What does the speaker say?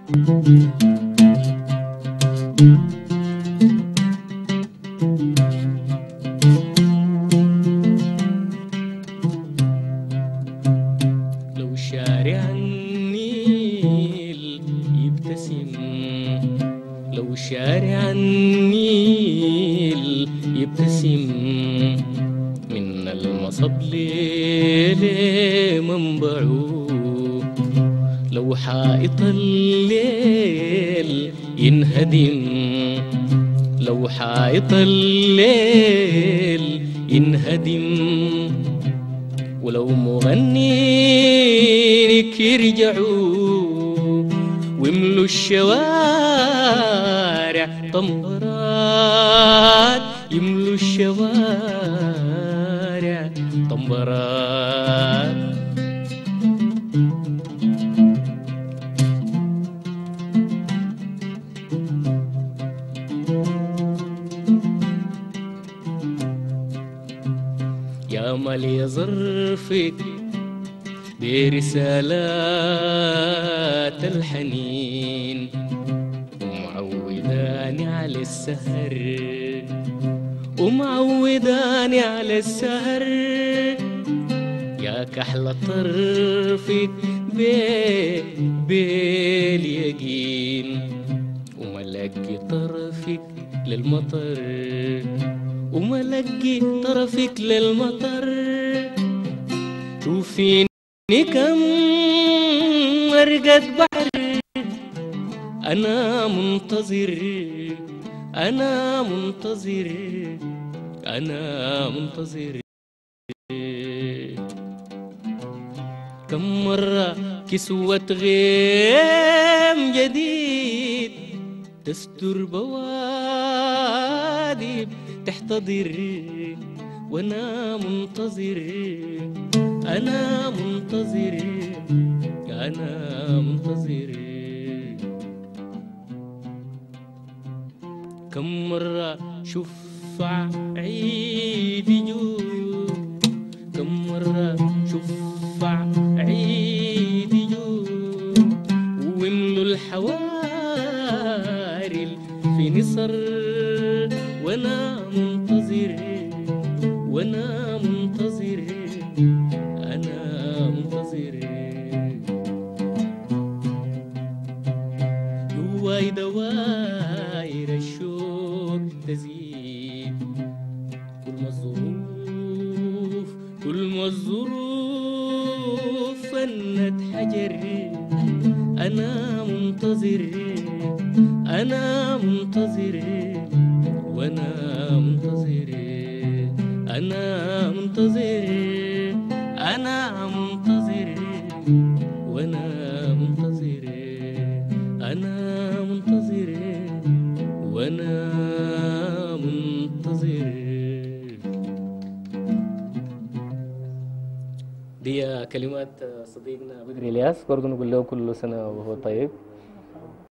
لو شارع النيل يبتسم، لو شارع النيل يبتسم من المصب لمنبعه، لو حائط الليل ينهدم، لو حائط الليل ينهدم، ولو مغنيك يرجعوا ويملوا الشوارع طنبرات، يملوا الشوارع طنبرات. يا مالي ظرفك برسالات الحنين، ومعوداني على السهر، ومعوداني على السهر، يا كحل طرفك باليقين، وملقي طرفك للمطر، وملقي طرفك للمطر. شوفيني كم مرقد بحر أنا منتظر، أنا منتظر، أنا منتظر. كم مرة كسوة غيم جديد تستر بوادي تحتضر، وانا منتظر، انا منتظر، انا منتظر. كم مرة شفع عيد يجوب، كم مرة شفع عيد يجوب، ويملوا الحواري في نصر، وانا منتظر، وانا منتظر، انا منتظر. جواي دواير الشوق تزيد، كل ما الظروف، كل ما الظروف فنت حجر، انا منتظر، انا منتظر، وانا منتظر، انا منتظر، انا منتظر، وانا منتظر، انا منتظر، وانا منتظر. دي كلمات صديقنا بدر الياس، برضه نقول له كل سنه وهو طيب.